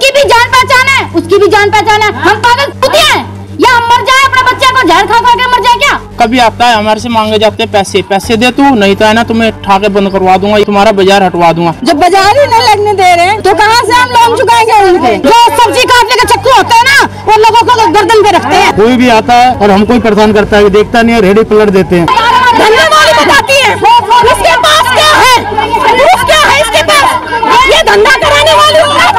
उसकी भी जान पहचान है, उसकी भी जान पहचान है। हम पागल कुत्ते हैं या हम मर जाए अपने बच्चे को जहर खा खा के मर जाए क्या? कभी आता है हमारे से मांगे जाते हैं पैसे दे तू, नहीं तो है ना तुम्हें ठाके बंद करवा दूंगा, तुम्हारा बाजार हटवा दूंगा। जब बाजार ही नहीं लगने दे रहे तो कहाँ से हम लोन चुकाएंगे उनके? जो सब्जी काटने का चक्कू होता है ना, वो लोगों को गर्दन पे रखते हैं। कोई भी आता है और हमको ही परेशान करता है, देखता नहीं है, रेडी पलट देते हैं। धंधे वाली बताती है इसके पास क्या है, प्रूफ क्या है इसके पास? ये धंधा कराने वाली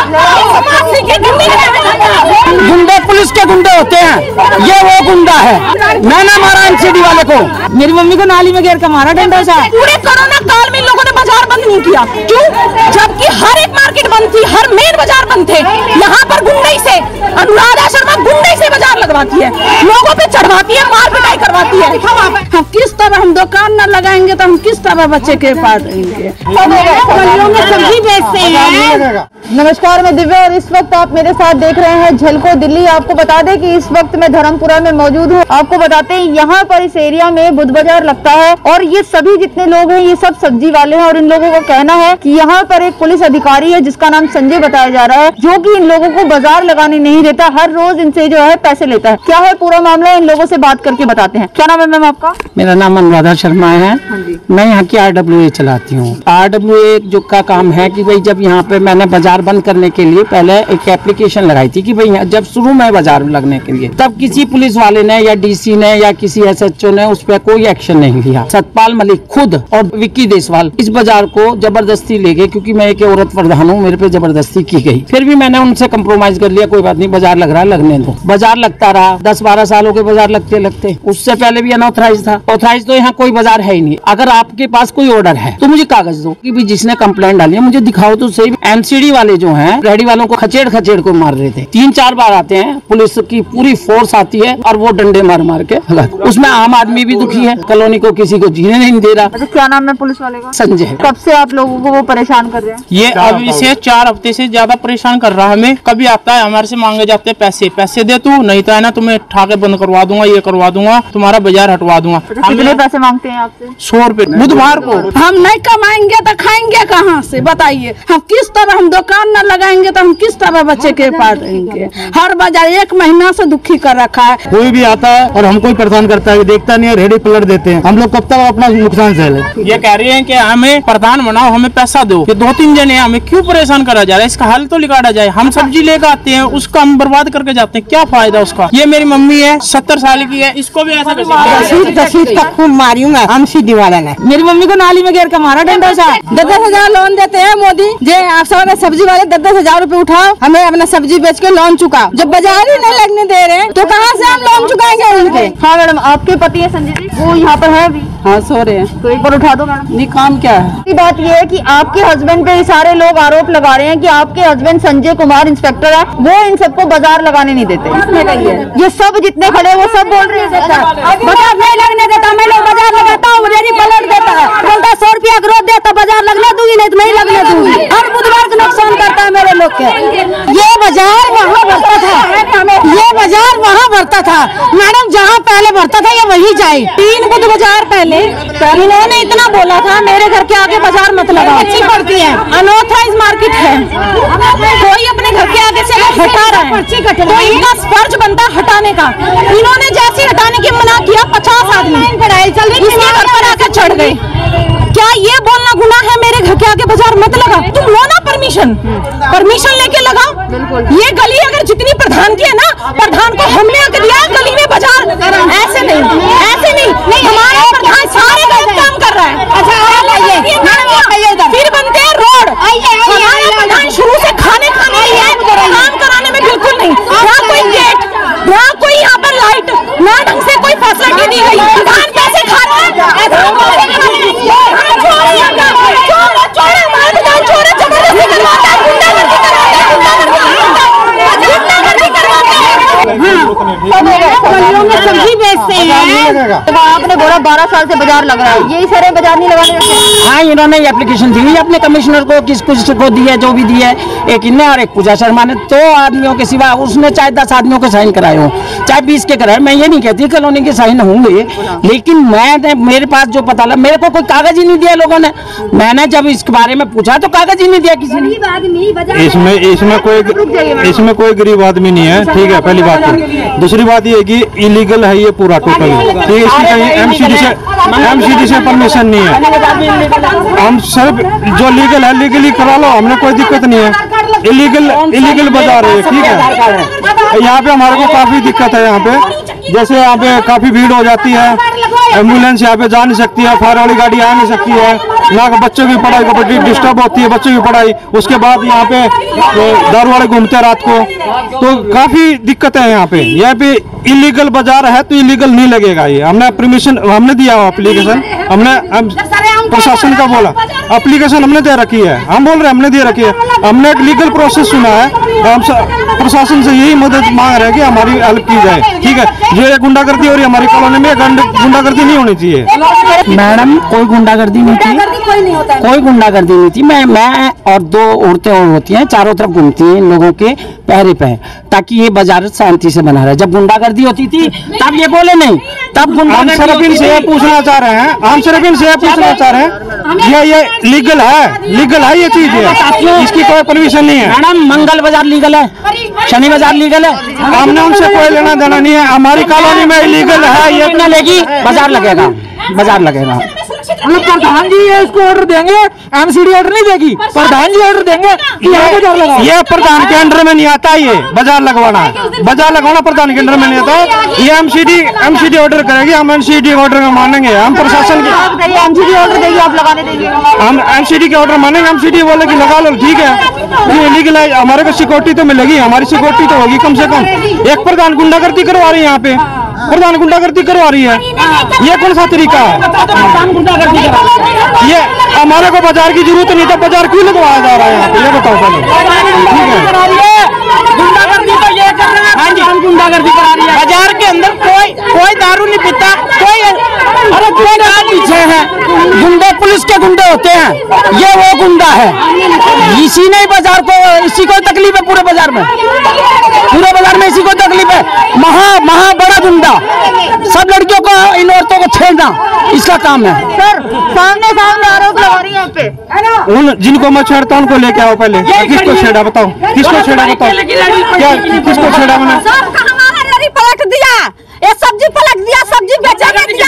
गुंडे पुलिस के गुंडे होते हैं, ये वो गुंडा है। मैंने मारा एनसीडी वाले को, मेरी मम्मी को नाली में गिर के मारा डंडा सा। पूरे कोरोना काल में इन लोगों ने बाजार बंद नहीं किया, क्यों? जबकि हर एक मार्केट बंद थी, हर मेन बाजार बंद थे। यहाँ पर गुंडे से अनुराधा शर्मा गुंडे से बाजार लगवाती है, लोगों पे चढ़वाती है, मार पिटाई करवाती है। हम किस तरह हम दुकान न लगाएंगे तो हम किस तरह बच्चे के पास रहेंगे? सब्जी बेचते हैं। नमस्कार, मैं दिव्या और इस वक्त आप मेरे साथ देख रहे हैं झलको दिल्ली। आपको बता दें कि इस वक्त मैं धर्मपुरा में मौजूद हूँ। आपको बताते हैं यहाँ पर इस एरिया में बुध बाजार लगता है और ये सभी जितने लोग हैं ये सब सब्जी वाले हैं और इन लोगों का कहना है कि यहाँ पर एक पुलिस अधिकारी है जिसका नाम संजय बताया जा रहा है, जो कि इन लोगों को बाजार लगाने नहीं देता, हर रोज इनसे जो है पैसे लेता है। क्या है पूरा मामला, इन लोगों से बात करके बताते हैं। क्या नाम है मैम आपका? मेरा नाम अनुराधा शर्मा है। मैं यहाँ की RWA चलाती हूँ। RWA जो का काम है कि भाई जब यहाँ पे मैंने बाजार बंद करने के लिए पहले एक एप्लीकेशन लगाई थी कि भाई जब शुरू में बाजार लगने के लिए, तब किसी पुलिस वाले ने या DC ने या किसी SHO ने उस पर कोई एक्शन नहीं लिया। सतपाल मलिक खुद और विक्की देसवाल इस बाजार को जबरदस्ती ले गए, क्योंकि मैं एक औरत प्रधान हूँ, मेरे पे जबरदस्ती की गई। फिर भी मैंने उनसे कम्प्रोमाइज कर लिया, कोई बात नहीं, बाजार लग रहा है लगने दो। बाजार लगता रहा, 10-12 सालों के बाजार लगते लगते। उससे पहले भी अनऑथराइज था, ऑथराइज तो यहाँ कोई बाजार है ही नहीं। अगर आपके पास कोई ऑर्डर है तो मुझे कागज दो कि भी जिसने कंप्लेंट डाली है मुझे दिखाओ तो सही। MCD वाले जो हैं रेडी वालों को खचेड़ को मार रहे थे, 3-4 बार आते हैं, पुलिस की पूरी फोर्स आती है और वो डंडे मार के उसमें आम आदमी भी दुखी है, कॉलोनी को किसी को जीने नहीं दे रहा। अच्छा, क्या नाम है पुलिस वाले का? संजय। कब से आप लोगों को वो परेशान कर रहे हैं? ये अब इसे 4 हफ्ते से ज्यादा परेशान कर रहा है हमें। कभी आता है हमारे से मांगे जाते हैं पैसे दे तू, नहीं तो है ना तुम्हें ठाके बंद करवा दूंगा, ये करवा दूंगा, तुम्हारा बाजार हटवा दूंगा। कितने पैसे मांगते हैं आपसे? 100 रुपए बुधवार को। हम नहीं कमाएंगे तो खाएंगे कहाँ से बताइए? हम किस तरह हम दुकान न लगाएंगे तो हम किस तरह बच्चे के पास रहेंगे? हर बाजार 1 महीना से दुखी कर रखा है। कोई भी आता है और हमको ही परेशान करता है, देखता नहीं है, रेडी पलट देते हैं। हम लोग कब तक अपना नुकसान सहले? ये कह रही है कि हमें प्रधान बनाओ, हमें पैसा दो। ये 2-3 जने हमें क्यों परेशान करा जा रहा है? इसका हल तो निकाला जाए। हम सब्जी लेकर आते हैं, उसका हम बर्बाद करके जाते हैं, क्या फायदा उसका? ये मेरी मम्मी है, 70 साल की है, इसको भी ऐसा खूब मारी हूँ मैं, हम सीधी वाला ने। मेरी मम्मी को नाली में गिर के मारा डंडा सा। 10,000 लोन देते हैं मोदी जे, आप सब सब्जी वाले 10,000 रूपए उठाओ, हमें अपना सब्जी बेच के लोन चुकाओ। जब बाजार ही नहीं लगने दे रहे तो कहाँ से हम लोन चुकाएंगे उनके? हाँ मैडम, आपके पति है संजय जी, वो यहाँ पर है अभी? हाँ, सो रहे हैं। तो एक बार उठा दो मैडम। नहीं, काम क्या है? बात ये है कि आपके हस्बैंड पे सारे लोग आरोप लगा रहे हैं कि आपके हस्बैंड संजय कुमार इंस्पेक्टर है, वो इन सबको बाजार लगाने नहीं देते। ये सब जितने खड़े वो सब बोल रहे हैं बाजार नहीं लगने देता। मैं लोग बाजार लगाता हूँ, रेडी पलट देता है, बोलता 100 रुपया ग्रोथ देता, बाजार लगने दूंगी नहीं तो नहीं लगने दूंगी। हर बुधवार को नुकसान करता है मेरे लोग के। ये बाजार वहाँ भरता था, ये बाजार वहाँ भरता था मैडम, जहाँ पहले भरता था ये वही जाए। 3 बुध बाजार पहले इन्होंने इतना बोला था मेरे घर के आगे बाजार मत लगाओ, अच्छी पड़ती है, अनऑथराइज मार्केट है, कोई अपने घर के आगे से हटा रहा है, तो इनका फर्ज बनता हटाने का। इन्होंने जैसे हटाने की मना किया, 50 आदमी इसके घर पर आकर चढ़ गए। क्या ये बोलना गुनाह है मेरे घर के आगे बाजार मत लगा? तुम लो ना परमिशन लेके लगाओ। ये गली अगर जितनी प्रधान की है ना, प्रधान को हमने आकर दिया गली में बाजार, ऐसे नहीं, हमारा प्रधान सारे काम कर रहा है। अच्छा, फिर बनते हैं रोड। हमारा प्रधान शुरू से खाने काम कराने में बिल्कुल नहीं, ना कोई गेट, ना कोई यहाँ पर लाइट, ना ढंग से कोई फैसिलिटी दी गई। प्रधान पैसे खा रहा है, सब्जी बेचते हैं। तो आपने बोला 12 साल से बाजार लग रहा है, यही सारे बाजार नहीं लगाने देते? हाँ, इन्होंने एप्लीकेशन दी अपने कमिश्नर को, किसको दी है, जो भी दी है, एक इन्हें और एक पूजा शर्मा ने। 2 आदमियों के सिवा उसने चाहे 10 आदमियों के साइन कराए हो, चाहे 20 के कराए। मैं ये नहीं कहती कॉलोनी के साइन होंगे, लेकिन मेरे पास जो पता लगा, मेरे को कोई कागज ही नहीं दिया लोगों ने। मैंने जब इसके बारे में पूछा तो कागज ही नहीं दिया किसी ने। इसमें कोई गरीब आदमी नहीं है, ठीक है, पहली बात। दूसरी बात ये कि इलीगल है ये पूरा टोटल, ठीक है। इसकी कहीं एमसीडी से परमिशन नहीं है। हम सिर्फ जो लीगल है लीगली करा लो, हमने कोई दिक्कत नहीं है। इलीगल बाजार है, ठीक है। यहाँ पे हमारे को काफी दिक्कत है। यहाँ पे जैसे यहाँ पे काफी भीड़ हो जाती है, एम्बुलेंस यहाँ पे जा नहीं सकती है, फायर वाली गाड़ी आ नहीं सकती है, ना बच्चों की पढ़ाई को बड़ी डिस्टर्ब होती है, बच्चों की पढ़ाई। उसके बाद यहाँ पे दारू वाले घूमते हैं रात को, तो काफी दिक्कत है यहाँ पे। यहाँ पे इलीगल बाजार है तो इलीगल नहीं लगेगा ये। हमने परमिशन हमने दिया एप्लीकेशन, हमने प्रशासन का बोला, एप्लीकेशन हमने दे रखी है। हम बोल रहे हैं हमने दे रखी है, हमने एक लीगल प्रोसेस सुना है। हम प्रशासन से यही मदद मांग रहे हैं कि हमारी हेल्प की जाए, ठीक है। जो गुंडागर्दी हो रही है हमारी कॉलोनी में, गुंडागर्दी नहीं होनी चाहिए। मैडम कोई गुंडागर्दी नहीं थी, कोई गुंडागर्दी नहीं थी। मैं और 2 औरतें और होती हैं, चारों तरफ घूमती हैं इन लोगों के पहरे पे, ताकि ये बाजार शांति से बना रहे। जब गुंडागर्दी होती थी तब ये बोले नहीं, तब हम सिर्फ इनसे पूछना चाह रहे हैं, हम सिर्फ इनसे पूछना चाह रहे हैं, ये लीगल है ये चीज है, इसकी कोई परमिशन नहीं है। मैडम मंगल बाजार लीगल है, शनि बाजार लीगल है, हमने उनसे कोई लेना देना नहीं है। हमारी कॉलोनी में इलीगल है, ये इतना लेगी बाजार लगेगा, बाजार लगेगा। प्रधान जी ये इसको ऑर्डर देंगे, एमसीडी ऑर्डर नहीं देगी, प्रधान जी ऑर्डर देंगे कि यहाँ बाजार लगाओ। ये प्रधान के अंडर में नहीं आता, ये बाजार लगवाना प्रधान के अंडर में नहीं आता। ये एमसीडी ऑर्डर करेगी, हम एमसीडी ऑर्डर में मानेंगे। हम प्रशासन के एमसीडी ऑर्डर देगी, आप लगाने देंगे? हम एमसीडी के ऑर्डर मानेंगे। एमसीडी बोले कि लगा लो, ठीक है, ये लीगल है। हमारे को सिक्योरिटी तो मिलेगी, हमारी सिक्योरिटी तो होगी कम से कम। एक प्रधान गुंडागर्दी करवा रही है यहाँ पे, प्रधान गुंडागर्दी करवा रही है, ये कौन सा तरीका है? ये हमारे को बाजार की जरूरत नहीं, तो बाजार क्यों लगवाया जा रहा है यहाँ पे, ये बताओ पहले, ठीक है। गुंडागर्दी तो ये कर रहे हैं। हाँ जी, हम गुंडागर्दी करा रही है। बाजार के अंदर कोई दारू नहीं पीता, अरे गुंडा पीछे है, गुंडे पुलिस के गुंडे होते हैं, ये वो गुंडा है। इसी ने बाजार को, इसी को तकलीफ है पूरे बाजार में इसी को तकलीफ है। महा बड़ा गुंडा, सब लड़कियों को, इन औरतों को छेड़ना इसका काम है। सर सामने आरोप लगा रही है आप पे। उन जिनको मैं छेड़ता उनको लेके आओ पहले। किसको छेड़ा बताओ, किसको छेड़ा बताओ, क्या किसको छेड़ा मैंने? पलट दिया, ये सब्जी पलट दिया, सब्जी बेचा दिया।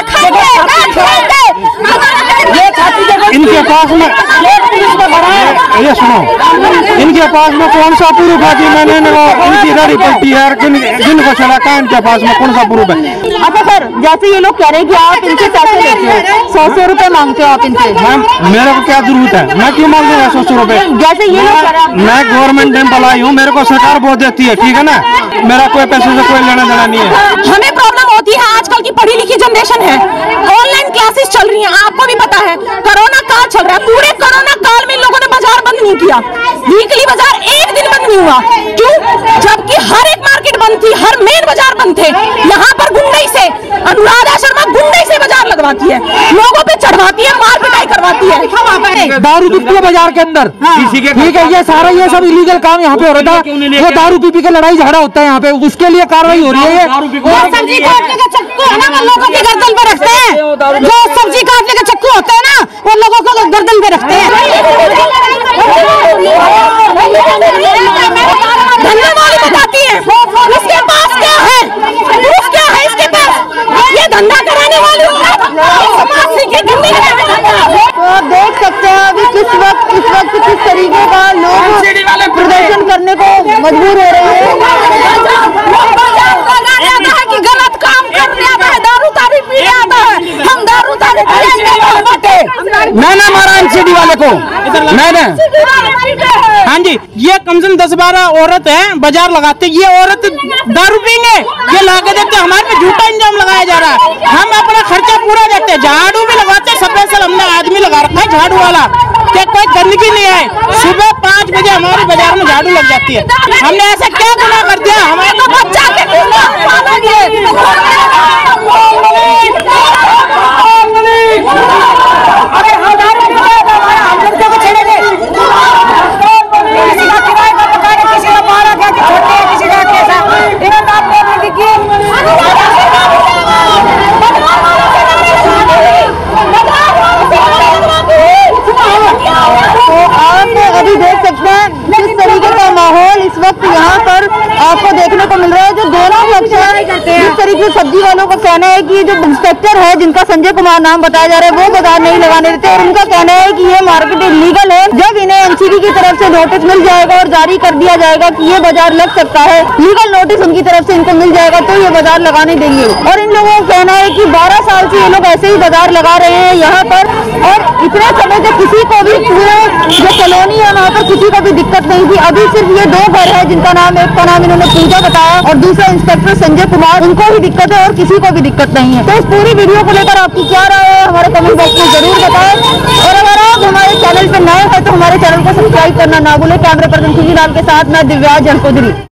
इनके पास में ये सुनो, इनके पास में कौन सा प्रूफ है कि मैंने इनकी गाड़ी पलटी है? जिनको छेड़ा का इनके पास में कौन सा प्रूफ है? अच्छा सर, जैसे ये लोग कह रहे हैं कि आप इनसे पैसे लेते हो, 100 रुपए मांगते हो आप इनसे। मैम मेरे को क्या जरूरत है, मैं क्यों मांगूंगा 100 रुपए? जैसे ये लोग कह रहे हैं, मैं गवर्नमेंट एम्प्लॉय हूँ, मेरे को सरकार बहुत देती है, ठीक है ना। मेरा कोई पैसे से कोई लेना देना नहीं है। हमें प्रॉब्लम होती है, आजकल की पढ़ी लिखी जनरेशन है, ऑनलाइन क्लासेस चल रही हैं, आपको भी पता है, कोरोना काल चल रहा है। पूरे कोरोना काल में इन लोगों ने बाजार बंद नहीं किया, वीकली बाजार एक दिन बंद नहीं हुआ। क्यों? जबकि हर एक मार्केट बंद थी, हर मेन बाजार बंद थे। यहाँ पर गुंडई से अनुराधा शर्मा गुंडई से बाजार लगवाती है, लोगों पे चढ़वाती है, मार पिटाई करवाती है। दारू बिकती है बाजार के अंदर, ठीक है, ये सारा ये सब इलीगल काम यहाँ पे हो रहा था। वो दारू पी के लड़ाई झगड़ा होता है यहाँ पे, उसके लिए कार्रवाई हो रही है। सब्जी काटने का चक्कू है ना, वो लोगों की गर्दन पे रखते हैं। जो सब्जी काटने का चक्कू होता है ना, वो लोगों को गर्दन पे रखते हैं। धंधा वाली बताती है, उसके पास क्या है, प्रूफ क्या है इसके पास? ये धंधा कराने वाली तो आप देख सकते हैं अभी इस वक्त किस तरीके का लोग प्रदर्शन करने को मजबूर हो रहे हैं। कि गलत काम करने आता है, दारू तारी पीने आता है, हम दारू तारी मैंने मारा एमसीडी वाले को, मैंने हाँ जी, ये कम से कम 10-12 औरत है बाजार लगाते, ये औरत दारू पीएंगे, ये लाके देते, हमारे पे झूठा इंजाम लगाया जा रहा है। हम अपना खर्चा पूरा देते, झाड़ू भी लगाते, स्पेशल हमने आदमी लगा रखा है झाड़ू वाला, क्या कोई गंदगी नहीं आए। सुबह 5 बजे हमारे बाजार में झाड़ू लग जाती है। हमने ऐसा क्या गुनाह कर दिया? हमारे बच्चा अभी देख सकते हैं किस तरीके का माहौल इस वक्त यहाँ पर आपको देखने को मिल रहा है। जो दोनों पक्ष हैं, जिस तरीके से सब्जी वालों का कहना है कि जो इंस्पेक्टर है जिनका संजय कुमार नाम बताया जा रहा है वो बाजार नहीं लगाने देते, और उनका कहना है कि ये मार्केट इलीगल है। जब इन्हें एनसीबी की तरफ से नोटिस मिल जाएगा और जारी कर दिया जाएगा कि ये बाजार लग सकता है, लीगल नोटिस उनकी तरफ से इनको मिल जाएगा तो ये बाजार लगाने देंगे। और इन लोगों का कहना है कि 12 साल से ये लोग ऐसे ही बाजार लगा रहे हैं यहाँ पर, और इतने समय से किसी को भी पूरे जो कॉलोनी है वहाँ पर किसी को भी दिक्कत नहीं थी। अभी सिर्फ ये 2 घर है जिनका नाम, एक का नाम इन्होंने पूजा बताया और दूसरा इंस्पेक्टर संजय कुमार, उनको भी दिक्कत है और किसी को भी दिक्कत नहीं है। तो इस पूरी वीडियो को लेकर आपकी क्या राय है हमारे कमेंट बॉक्स में जरूर बताएं, और अगर आप हमारे चैनल पर नए हैं तो हमारे चैनल को सब्सक्राइब करना ना भूलें। कैमरे पर्सन खुशी लाल के साथ मैं दिव्या झलकोदरी।